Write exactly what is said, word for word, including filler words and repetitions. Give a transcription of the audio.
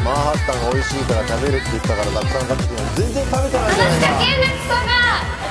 マンハッタンが美味しいから食べるって言ったからたくさん買ってきたのに全然食べてないじゃないか。 話しかけんなクソが。